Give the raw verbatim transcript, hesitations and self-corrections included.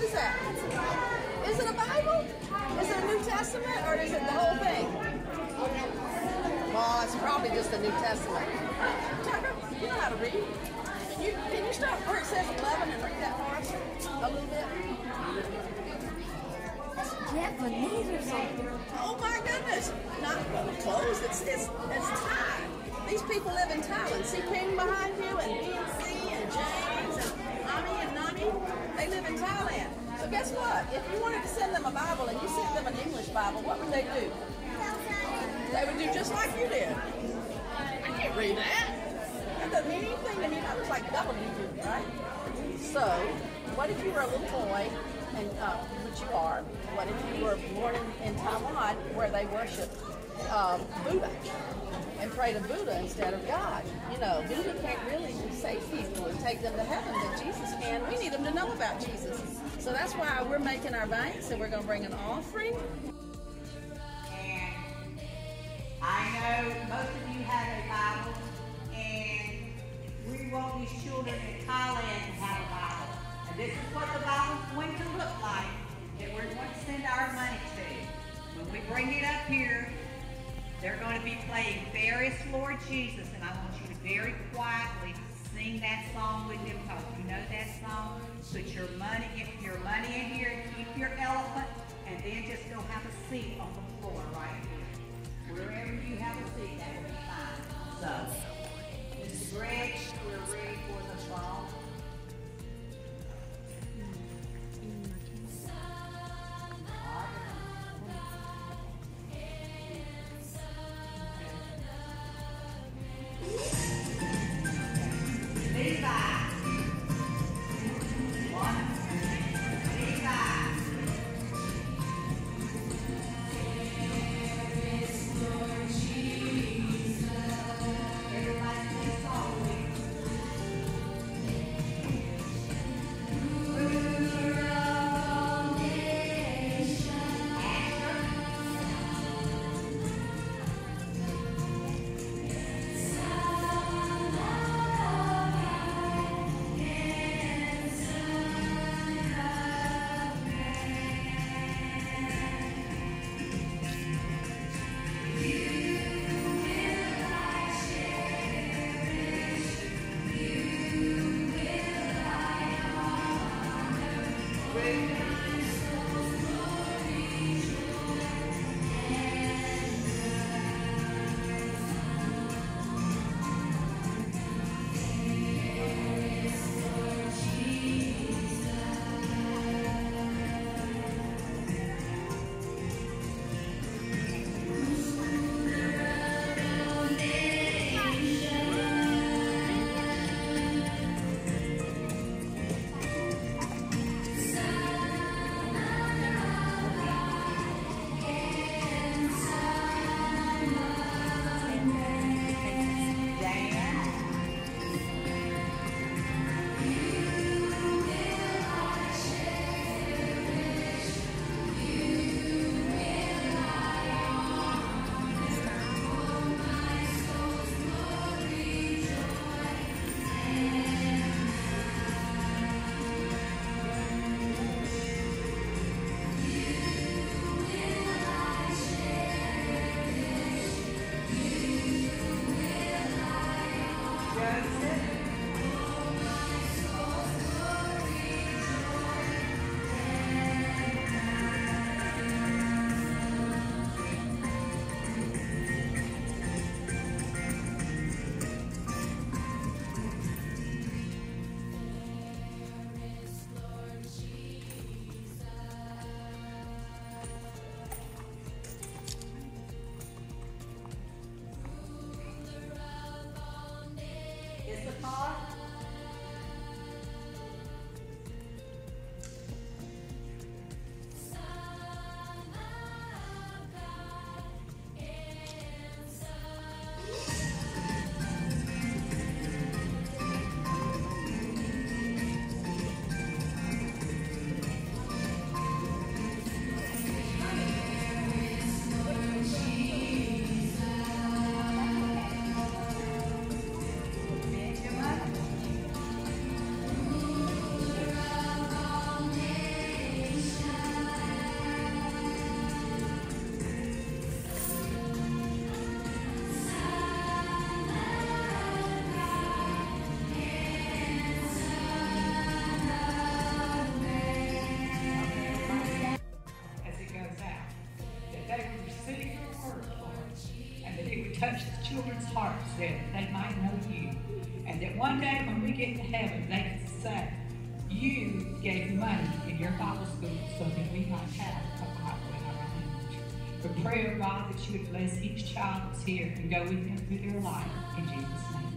is that? Is it a Bible? Is it a New Testament, or is it the whole thing? Well, it's probably just the New Testament. Tucker, you know how to read. Can you, can you start where it says eleven and read that for us a little bit? Japanese or something. Oh my goodness! Not clothes. It's it's it's Thai. These people live in Thailand. See Ping behind you, and B and C, and James, and Ami and Nami. They live in Thailand. So guess what? If you wanted to send them a Bible and you sent them an English Bible, what would they do? They would do just like you did. I can't read that. That doesn't mean anything to me. That was like double you, right? So, what if you were a little boy, and uh, which you are? What if you were born in, in Taiwan, where they worship uh, Buddha and pray to Buddha instead of God? You know, Buddha can't really save people and take them to heaven, but Jesus can. We need them to know about Jesus. So that's why we're making our banks, and we're going to bring an offering. And I know most of you have a Bible, and we want these children in Thailand to have a Bible. And this is what the Bible's going to look like that we're going to send our money to. When we bring it up here, they're going to be playing Fairest Lord Jesus, and I want you to very quietly sing that song with them, because you know that song. Put your money, get your money in here, keep your elephant, and then just go have a seat on the floor right here. Wherever you have a seat, that will be fine. So, Mister Greg, we're ready for the song. Levi. One. Levi. Everybody please song with me. day when we get to heaven, they can say, you gave money in your Bible school so that we might have a Bible in our language. We pray, oh God, that you would bless each child that's here and go with them through their life. In Jesus' name.